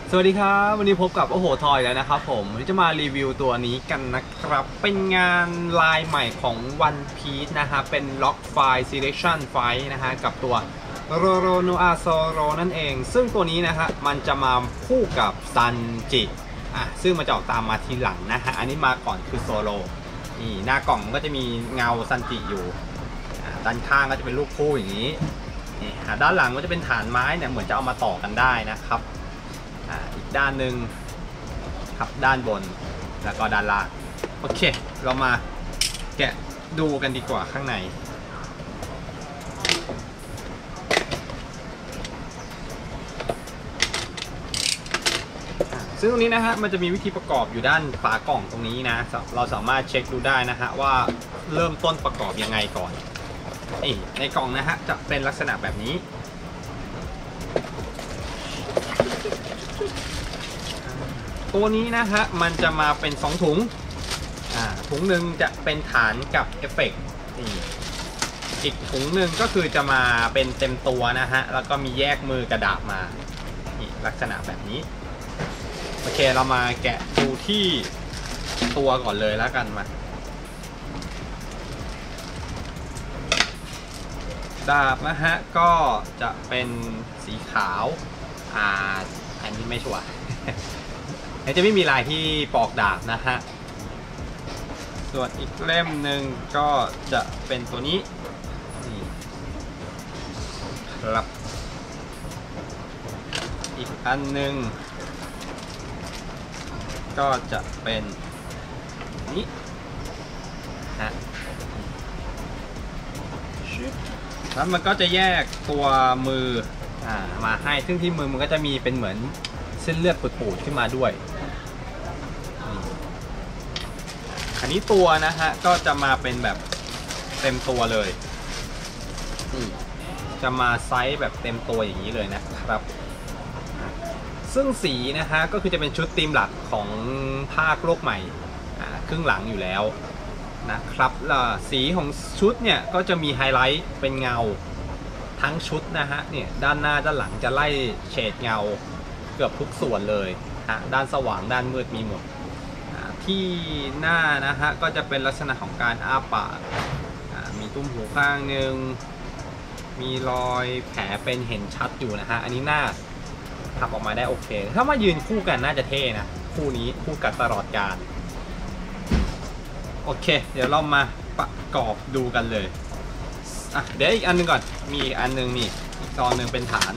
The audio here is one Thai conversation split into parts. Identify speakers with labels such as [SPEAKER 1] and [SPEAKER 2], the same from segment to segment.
[SPEAKER 1] สวัสดีครับวันนี้พบกับโอ้โหทอยแล้วนะครับผมวันนี้จะมารีวิวตัวนี้กันนะครับเป็นงานลายใหม่ของ One Piece นะฮะเป็น Lock File Selection File นะฮะกับตัวโรโรโนอาโซโรนั่นเองซึ่งตัวนี้นะฮะมันจะมาคู่กับซันจิซึ่งมันจะออกตามมาทีหลังนะฮะอันนี้มาก่อนคือโซโลนี่หน้ากล่องก็จะมีเงาซันจิอยู่ด้านข้างก็จะเป็นรูปคู่อย่างนี้นี่ด้านหลังก็จะเป็นฐานไม้เนี่ยเหมือนจะเอามาต่อกันได้นะครับอีกด้านหนึ่งครับด้านบนแล้วก็ด้านล่างโอเคเรามาแกะดูกันดีกว่าข้างในซึ่งตรงนี้นะฮะมันจะมีวิธีประกอบอยู่ด้านฝากล่องตรงนี้นะเราสามารถเช็คดูได้นะฮะว่าเริ่มต้นประกอบยังไงก่อนในกล่องนะฮะจะเป็นลักษณะแบบนี้ตัวนี้นะฮะมันจะมาเป็น2ถุงถุงหนึ่งจะเป็นฐานกับเอฟเฟกต์อีกถุงหนึ่งก็คือจะมาเป็นเต็มตัวนะฮะแล้วก็มีแยกมือกระดาษมาลักษณะแบบนี้โอเคเรามาแกะดูที่ตัวก่อนเลยแล้วกันมาดาบนะฮะก็จะเป็นสีขาวอันนี้ไม่ชัวร์จะไม่มีลายที่ปอกดาบนะฮะส่วนอีกเล่มหนึ่งก็จะเป็นตัวนี้ครับอีกอันหนึ่งก็จะเป็นนี้ฮะแล้วมันก็จะแยกตัวมือมาให้ซึ่งที่มือมันก็จะมีเป็นเหมือนเส้นเลือดปูดๆขึ้นมาด้วยอันนี้ตัวนะฮะก็จะมาเป็นแบบเต็มตัวเลยจะมาไซส์แบบเต็มตัวอย่างนี้เลยนะครับซึ่งสีนะฮะก็คือจะเป็นชุดธีมหลักของภาคโลกใหม่ครึ่งหลังอยู่แล้วนะครับสีของชุดเนี่ยก็จะมีไฮไลท์เป็นเงาทั้งชุดนะฮะเนี่ยด้านหน้าด้านหลังจะไล่เฉดเงาเกือบทุกส่วนเลยด้านสว่างด้านมืดมีหมดที่หน้านะฮะก็จะเป็นลักษณะของการอ้าปากมีตุ้มหูข้างหนึ่งมีรอยแผลเป็นเห็นชัดอยู่นะฮะอันนี้หน้าทำออกมาได้โอเคถ้ามายืนคู่กันน่าจะเท่นะคู่นี้คู่กันตลอดกาลโอเคเดี๋ยวเรามาประกอบดูกันเลยเดี๋ยวอีกอันนึงก่อนมีอีกอันนึงนี่อีกซองนึงเป็นฐาน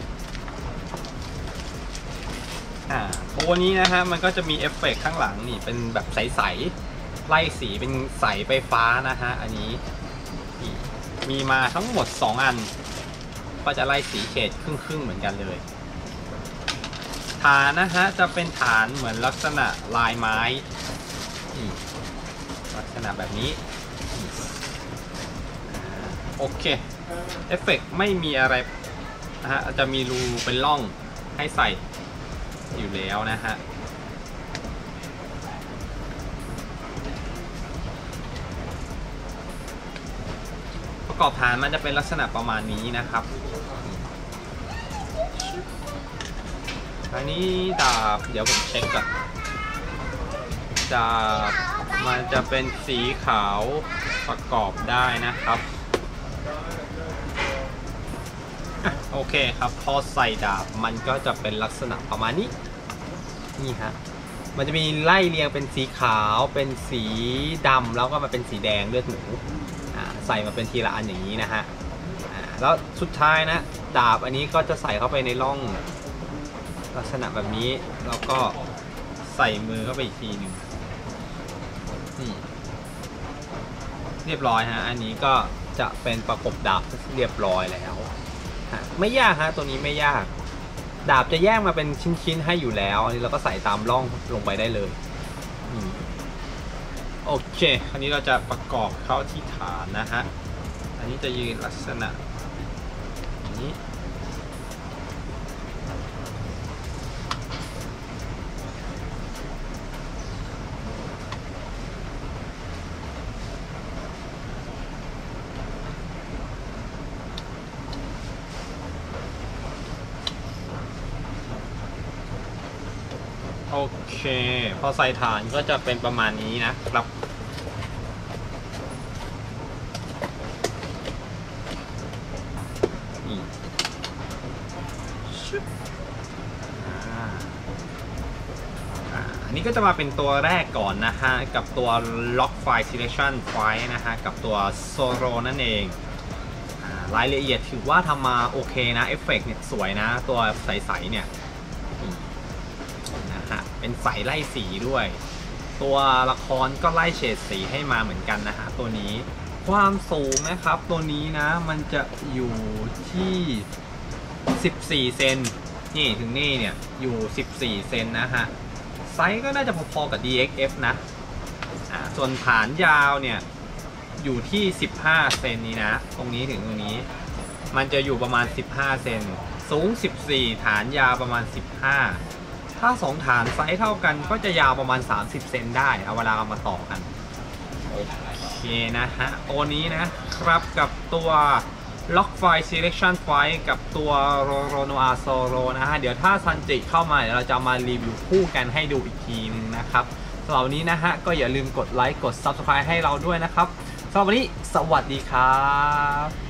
[SPEAKER 1] ตัวนี้นะฮะมันก็จะมีเอฟเฟกต์ข้างหลังนี่เป็นแบบใสๆไล่สีเป็นใสไปฟ้านะฮะอันนี้มีมาทั้งหมด2อันก็จะไล่สีเฉดครึ่งๆเหมือนกันเลยฐานนะฮะจะเป็นฐานเหมือนลักษณะลายไม้ลักษณะแบบนี้โอเคเอฟเฟกต์ไม่มีอะไรนะฮะจะมีรูเป็นร่องให้ใส่อยู่แล้วนะฮะประกอบฐานมันจะเป็นลักษณะประมาณนี้นะครับอันนี้ดาบเดี๋ยวผมเช็คก่อนดาบมันจะเป็นสีขาวประกอบได้นะครับโอเคครับพอใส่ดาบมันก็จะเป็นลักษณะประมาณนี้นี่ฮะมันจะมีไล่เรียงเป็นสีขาวเป็นสีดำแล้วก็มาเป็นสีแดงเลือดหมูใส่มาเป็นทีละอันอย่างนี้นะฮะแล้วสุดท้ายนะดาบอันนี้ก็จะใส่เข้าไปในร่องลักษณะแบบนี้แล้วก็ใส่มือเข้าไปอีกทีหนึ่งนี่เรียบร้อยฮะอันนี้ก็จะเป็นประกบดาบเรียบร้อยแล้วไม่ยากฮะตัวนี้ไม่ยากดาบจะแยกมาเป็นชิ้นๆให้อยู่แล้วอันนี้เราก็ใส่ตามร่องลงไปได้เลยโอเคคราวนี้เราจะประกอบเข้าที่ฐานนะฮะอันนี้จะยืนลักษณะนี้โอเคพอใส่ฐานก็จะเป็นประมาณนี้นะครับนี่อันนี้ก็จะมาเป็นตัวแรกก่อนนะฮะกับตัว Lock File Selection File นะฮะกับตัว Soro นั่นเองรายละเอียดถือว่าทำมาโอเคนะเอฟเฟกต์เนี่ยสวยนะตัวใสๆเนี่ยนะฮะเป็นใสไล่สีด้วยตัวละครก็ไล่เฉดสีให้มาเหมือนกันนะฮะตัวนี้ความสูงนะครับตัวนี้นะมันจะอยู่ที่14เซนนี่ถึงนี่เนี่ยอยู่14เซนนะฮะไซส์ก็น่าจะพอๆกับ DXF นะส่วนฐานยาวเนี่ยอยู่ที่15เซนนี้นะตรงนี้ถึงตรงนี้มันจะอยู่ประมาณ15เซนสูง14ฐานยาวประมาณ15ถ้า2ฐานไซส์เท่ากันก็จะยาวประมาณ30เซนได้เอาเวลาเอามาต่อกันโอเคนะฮะตัวนี้นะครับกับตัว Lock File Selection File กับตัว Roronoa Soro นะฮะเดี๋ยวถ้าซันจิเข้ามาเดี๋ยวเราจะมารีวิวคู่กันให้ดูอีกทีนึงนะครับสำหรับวันนี้นะฮะก็อย่าลืมกดไลค์กด Subscribe ให้เราด้วยนะครับสำหรับวันนี้สวัสดีครับ